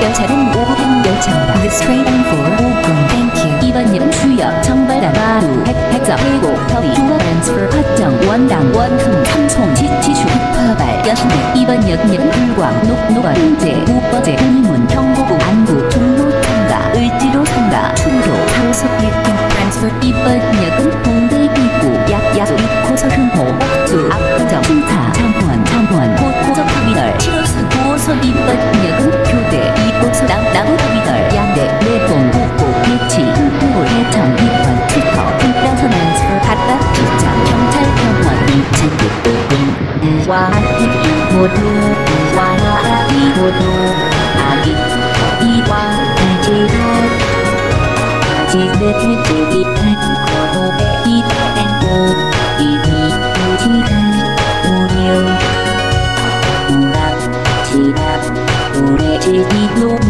열차는 5분 열차입니다. This train for 5분. Thank you. 이번 역은 추역, 정발당, 마루, 백석, 계곡, 더위, 중화 트랜스퍼, 화정, 원당, 원흥, 삼송, 지주, 파발, 여신내. 이번 역은 불광, 녹노원, 홍제, 우버제, 동문, 경보구, 안구, 종로, 청가, 을지로, 청가, 충도, 강석, 일등 트랜스퍼. 이번 역은 홍대 입구, 약야수, 6호선, 흥호, 옥주, 압구정, 충타, 창원, 고속터미널, 7호선, 9호선. 이번 역은 교대, 2호선, 남부터미널, 양대, 내봉, 북구, 예치, 흥포, 해청, 이번, 트터, 분당선 트랜스퍼, 바다, 기장, 경찰, 병원, 인천, 와이, 모두, 와이, 모두, 아기, 이와, 지도, 지대, 지기, 고도배, 이땡고, 이비, 지간, 우려, 우락, 지락, 우레, 지기로,